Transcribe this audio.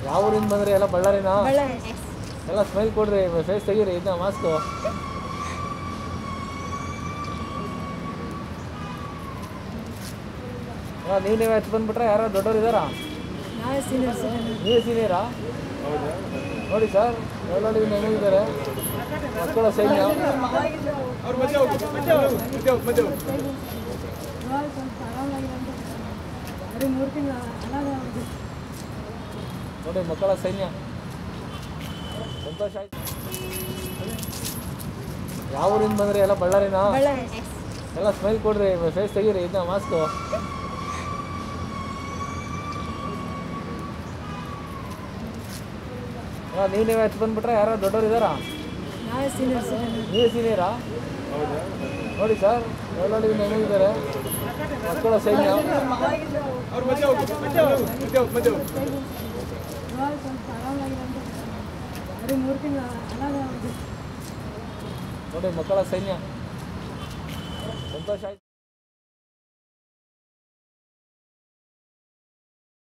ಯಾವ ಊರಿಂದ ಬಂದ್ರಿ? ಎಲ್ಲ ಬಳ್ಳಾರಿನಾ? ಬಳ್ಳಾರಿ. ಎಲ್ಲ ಸ್ಮೈಲ್ ಕೊಡ್ರಿ, ಫೇಸ್ ತೆಗೀರಿ, ಇದನ್ನ ಮಾಸ್ಕು. ನೀವೇ ಹಚ್ಚಿ ಬಂದ್ಬಿಟ್ರೆ ಯಾರು ದೊಡ್ಡವ್ರು ಇದ್ದಾರಾ? ನಾವೇ ಸೀನಿಯರ್ ಸರ್. ನೀವೇ ಸೀನಿಯರಾ? ನೋಡಿ ಸರ್, ಎಲ್ಲ ಹೆಂಗಿದ್ದಾರೆ ಮಕ್ಕಳ ಸೈನ್ಯ. ಇವಾಗ ಸ್ವಲ್ಪ ಆರಾಮಾಗಿದೆ ಅಂತ ಬರೀ 3 ತಿಂಗಳು ಅನಾಥ. ನೋಡಿ ಮಕ್ಕಳ ಸೈನ್ಯ. ಸಂತೋಷ ಆಯ್ತು. ಯಾವ ಊರಿಂದ ಬಂದ್ರಿ? ಎಲ್ಲ ಬಳ್ಳಾರಿನಾ? ಬಳ್ಳಾರಿ. ಎಲ್ಲ ಸ್ಮೈಲ್ ಕೊಡ್ರಿ, ಫೇಸ್ ತೆಗೀರಿ, ಇದನ್ನ ಮಾಸ್ಕು. ನೀವೇ ಹಚ್ಚಿ ಬಂದ್ಬಿಟ್ರೆ ಯಾರು ದೊಡ್ಡವ್ರು ಇದ್ದಾರಾ? ನಾವೇ ಸೀನಿಯರ್ ಸರ್. ನೀವೇ ಸೀನಿಯರಾ? ನೋಡಿ ಸರ್, ಎಲ್ಲ ಹೆಂಗಿದ್ದಾರೆ ಮಕ್ಕಳ ಸೈನ್ಯ. ಇವಾಗ ಸ್ವಲ್ಪ ಆರಾಮಾಗಿದೆ ಅಂತ ಬರೀ 3 ತಿಂಗಳು ಅನಾಥ. ನೋಡಿ ಮಕ್ಕಳ ಸೈನ್ಯ. ಸಂತೋಷ ಆಯ್ತು.